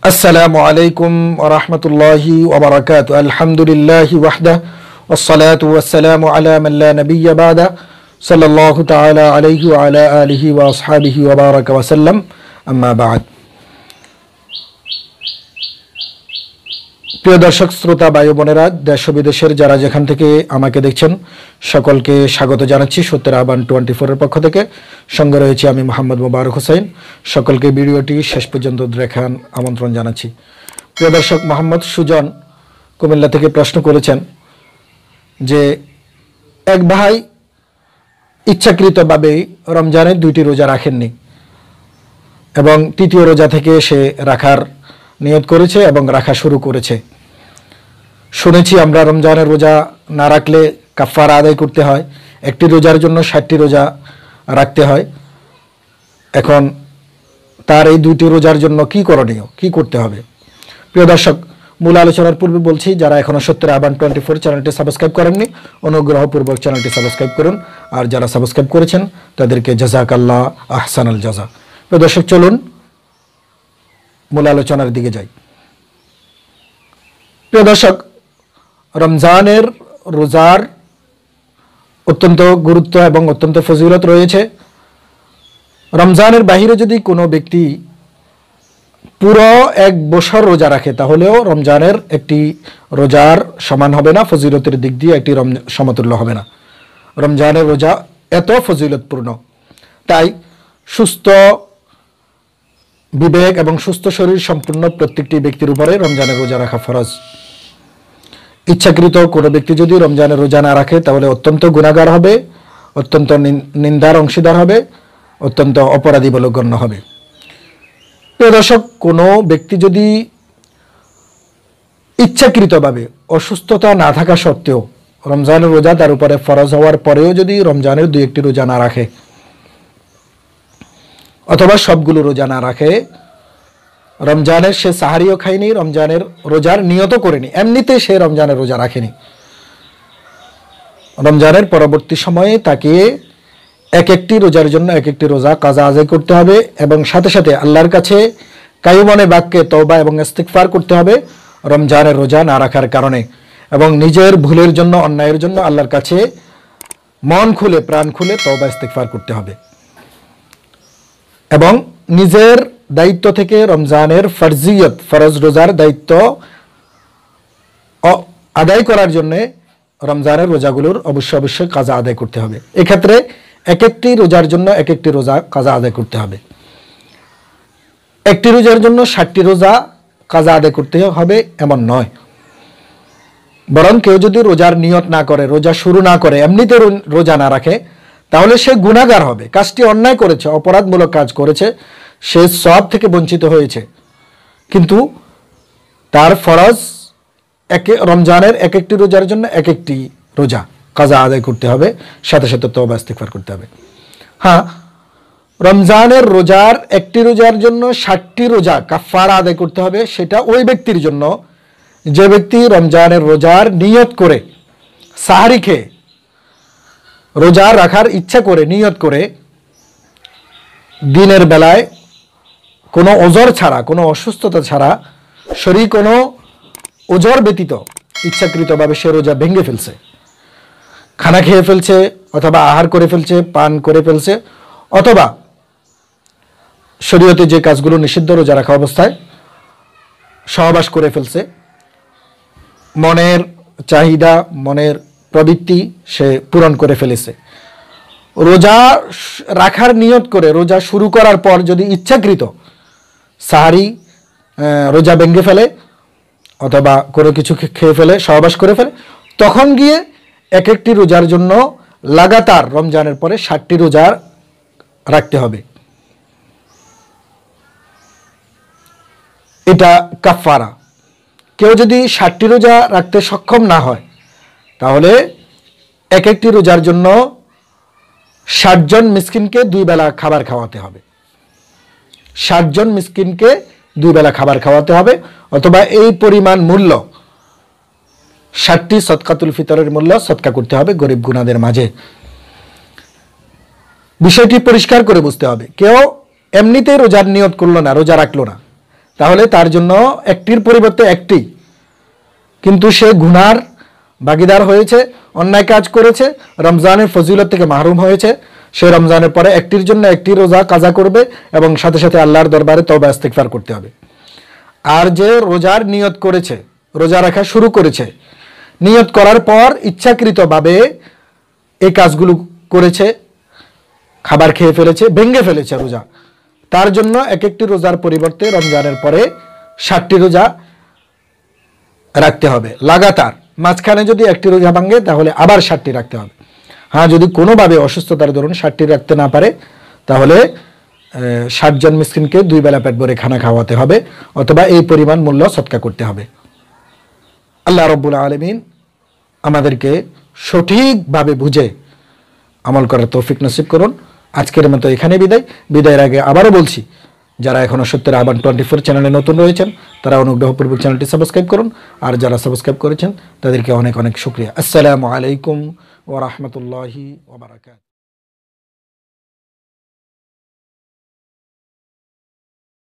আসসালামু আলাইকুম ওয়া রাহমাতুল্লাহি ওয়া বারাকাতুহু। আলহামদুলিল্লাহি ওয়াহদাহু ওয়াসসালাতু ওয়াসসালামু আলা মান লা নাবিয়্যা বা'দা সাল্লাল্লাহু তাআলা আলাইহি ওয়া আলা আলিহি ওয়া আসহাবিহি ওয়া বারাকা ওয়া সাল্লাম। আম্মা বা'দ। প্রিয় দর্শক শ্রোতা ভাই বোনেরা, দেশ ও বিদেশের যারা যেখান থেকে আমাকে দেখছেন সকলকে স্বাগত জানাচ্ছি সত্যের আহ্বান 24 এর পক্ষ থেকে। সঙ্গে রয়েছে আমি মোহাম্মদ মোবারক হোসেন। সকলকে ভিডিওটি শেষ পর্যন্ত দেখার আমন্ত্রণ জানাচ্ছি। প্রিয় দর্শক, মোহাম্মদ সুজন কুমিল্লা থেকে প্রশ্ন করেছেন যে এক ভাই ইচ্ছাকৃতভাবে রমজানের 2টি রোজা রাখেননি এবং তৃতীয় রোজা থেকে সে রাখার নিয়ত করেছে এবং রাখা শুরু করেছে। শুনেছি আমরা রমজানের রোজা না রাখলে কাফারা আদায় করতে হয়, একটি রোজার জন্য 60টি রোজা রাখতে হয়। এখন তার এই 2টি রোজার জন্য কি করণীয়, কি করতে হবে? প্রিয় দর্শক, মূল আলোচনার পূর্বে বলছি, যারা এখনও সত্যের আহ্বান 24 চ্যানেলটি সাবস্ক্রাইব করেননি অনুগ্রহপূর্বক চ্যানেলটি সাবস্ক্রাইব করুন, আর যারা সাবস্ক্রাইব করেছেন তাদেরকে জাযাকাল্লাহ আহসানাল জাযা। প্রিয় দর্শক, চলুন মূল আলোচনার দিকে যাই। প্রিয় দর্শক, রমজানের রোজার অত্যন্ত গুরুত্ব এবং অত্যন্ত ফজিলত রয়েছে। রমজানের বাহিরে যদি কোনো ব্যক্তি পুরো 1 বছর রোজা রাখে তাহলেও রমজানের একটি রোজার সমান হবে না, ফজিলতের দিক দিয়ে একটি সমতুল্য হবে না। রমজানের রোজা এত ফজিলতপূর্ণ, তাই সুস্থ বিবেক এবং সুস্থ শরীর সম্পূর্ণ প্রত্যেকটি ব্যক্তির উপরে রমজানের রোজা রাখা ফরজ। ইচ্ছাকৃত কোনো ব্যক্তি যদি রমজানের রোজা না রাখে তাহলে অত্যন্ত গুনাহগার হবে, অত্যন্ত নিন্দার অংশীদার হবে, অত্যন্ত অপরাধী বলে গণ্য হবে। প্রিয় দর্শক, কোনো ব্যক্তি যদি ইচ্ছাকৃতভাবে অসুস্থতা না থাকা সত্ত্বেও রমজানের রোজা তার উপরে ফরজ হওয়ার পরেও যদি রমজানের 2-1টি রোজা না রাখে অথবা সবগুলো রোজা না রাখে, রমজানের সে সাহারিও খায়নি, রমজানের রোজার নিয়ত করেনি, এমনিতে সে রমজানের রোজা রাখেনি, রমজানের পরবর্তী সময়ে তাকে এক একটি রোজার জন্য 1-1টি রোজা কাজা আদায় করতে হবে এবং সাথে সাথে আল্লাহর কাছে কায়ুমনে বাক্যে তওবা এবং ইস্তিগফার করতে হবে রমজানের রোজা না রাখার কারণে, এবং নিজের ভুলের জন্য, অন্যায়ের জন্য আল্লাহর কাছে মন খুলে প্রাণ খুলে তওবা ইস্তিগফার করতে হবে এবং নিজের দায়িত্ব থেকে রমজানের ফরজিয়ত, ফরজ রোজার দায়িত্ব আদায় করার জন্য রমজানের রোজাগুলোর অবশ্যই কাজা আদায় করতে হবে। এক্ষেত্রে 1-1টি রোজার জন্য 1-1টি রোজা কাজা আদায় করতে হবে। একটি রোজার জন্য 60টি রোজা কাজা আদায় করতে হবে এমন নয়, বরং কেউ যদি রোজার নিয়ত না করে, রোজা শুরু না করে, এমনিতে রোজা না রাখে তাহলে সে গুনাহগার হবে, কাজটি অন্যায় করেছে, অপরাধমূলক কাজ করেছে, সে সওয়াব থেকে বঞ্চিত হয়েছে। কিন্তু তার ফরজ রমজানের 1-1টি রোজার জন্য 1-1টি রোজা কাজা আদায় করতে হবে, সাথে সাথে তওবা ইস্তিগফার করতে হবে। হ্যাঁ, রমজানের রোজার একটি রোজার জন্য 60টি রোজা কাফারা আদায় করতে হবে, সেটা ওই ব্যক্তির জন্য যে ব্যক্তি রমজানের রোজার নিয়ত করে, সাহারি খেয়ে রোজা রাখার ইচ্ছা করে নিয়ত করে দিনের বেলায় কোনো ওজর ছাড়া, কোনো অসুস্থতা ছাড়া, শরীর কোনো ওজর ব্যতীত ইচ্ছাকৃতভাবে সে রোজা ভেঙে ফেলছে, খানা খেয়ে ফেলছে অথবা আহার করে ফেলছে, পান করে ফেলছে, অথবা শরীয়তে যে কাজগুলো নিষিদ্ধ রোজা রাখা অবস্থায় সহবাস করে ফেলছে, মনের চাহিদা, মনের প্রবৃত্তি সে পূরণ করে ফেলেছে। রোজা রাখার নিয়ত করে রোজা শুরু করার পর যদি ইচ্ছাকৃত সাহারি রোজা ভেঙে ফেলে অথবা কোনো কিছু খেয়ে ফেলে, সহবাস করে ফেলে, তখন গিয়ে 1-1টি রোজার জন্য লাগাতার রমজানের পরে 60টি রোজা রাখতে হবে। এটা কাফারা। কেউ যদি 60টি রোজা রাখতে সক্ষম না হয় তাহলে 1-1টি রোজার জন্য 60 জন মিসকিনকে 2 বেলা খাবার খাওয়াতে হবে। 60 জন মিসকিনকে 2 বেলা খাবার খাওয়াতে হবে, অথবা এই পরিমাণ মূল্য 60টি সদকাতুল ফিতরের মূল্য সদকা করতে হবে গরিব গুনাদের মাঝে। বিষয়টি পরিষ্কার করে বুঝতে হবে। কেউ এমনিতেই রোজার নিয়ত করলো না, রোজা রাখলো না, তাহলে তার জন্য একটির পরিবর্তে একটি, কিন্তু সে গুনার ভাগীদার হয়েছে, অন্যায় কাজ করেছে, রমজানের ফজিলত থেকে মাহরুম হয়েছে। সে রমজানের পরে একটির জন্য একটি রোজা কাজা করবে এবং সাথে সাথে আল্লাহর দরবারে তওবা ইস্তিগফার করতে হবে। আর যে রোজার নিয়ত করেছে, রোজা রাখা শুরু করেছে, নিয়ত করার পর ইচ্ছাকৃতভাবে এই কাজগুলো করেছে, খাবার খেয়ে ফেলেছে, ভেঙে ফেলেছে রোজা, তার জন্য এক একটি রোজার পরিবর্তে রমজানের পরে 60টি রোজা রাখতে হবে লাগাতার। মাঝখানে যদি একটি রোজা ভাঙে তাহলে আবার 60টি রাখতে হবে। হ্যাঁ, যদি কোনোভাবে অসুস্থতার দরুন 60টি রাখতে না পারে তাহলে 60 জন মিসকিনকে 2 বেলা পেট ভরে খানা খাওয়াতে হবে, অথবা এই পরিমাণ মূল্য সদকা করতে হবে। আল্লাহ রাব্বুল আলামিন আমাদেরকে সঠিকভাবে বুঝে আমল করার তৌফিক নসিব করুন। আজকের মতো এখানে বিদায়ের আগে আবারও বলছি, যারা এখনও সত্যের আহ্বান 24 চ্যানেলে নতুন রয়েছেন তারা অনুগ্রহপূর্বক চ্যানেলটি সাবস্ক্রাইব করুন, আর যারা সাবস্ক্রাইব করেছেন তাদেরকে অনেক অনেক শুকরিয়া। আসসালামু আলাইকুম ওয়া রাহমাতুল্লাহি ওয়া বারাকাতুহু।